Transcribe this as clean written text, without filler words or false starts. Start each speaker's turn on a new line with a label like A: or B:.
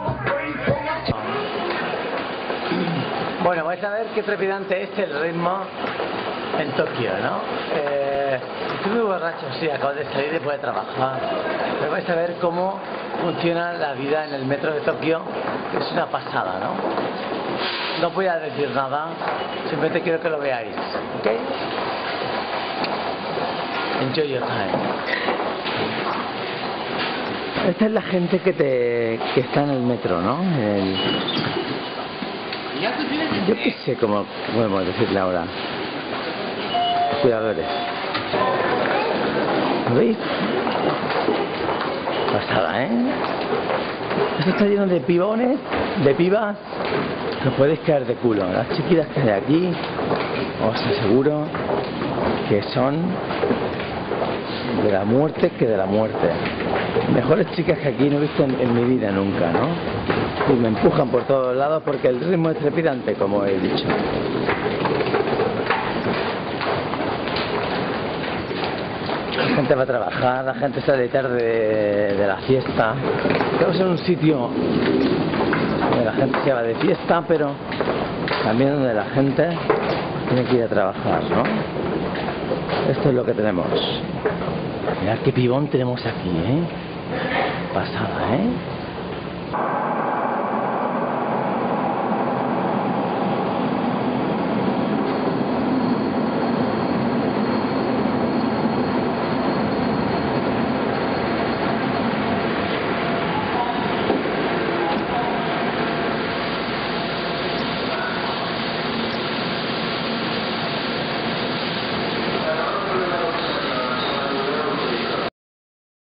A: Bueno, vais a ver qué trepidante es el ritmo en Tokio, ¿no? Estoy muy borracho, sí, acabo de salir después de trabajar. Pero vais a ver cómo funciona la vida en el metro de Tokio, que es una pasada, ¿no? No voy a decir nada, simplemente quiero que lo veáis, ¿ok? Enjoy your time. Esta es la gente que está en el metro, ¿no? Yo qué sé cómo podemos decirle ahora. Cuidadores. ¿Lo veis? Pasada, ¿eh? Esto está lleno de pibones, de pibas, que os podéis caer de culo. Las chiquitas que hay aquí, os aseguro que son de la muerte que de la muerte. Mejores chicas que aquí no he visto en mi vida nunca, ¿no? Y me empujan por todos lados porque el ritmo es trepidante, como he dicho. La gente va a trabajar, la gente sale tarde de la fiesta. Estamos en un sitio donde la gente se va de fiesta, pero también donde la gente tiene que ir a trabajar, ¿no? Esto es lo que tenemos. Mirad qué pibón tenemos aquí, ¿eh? Pasada, ¿eh?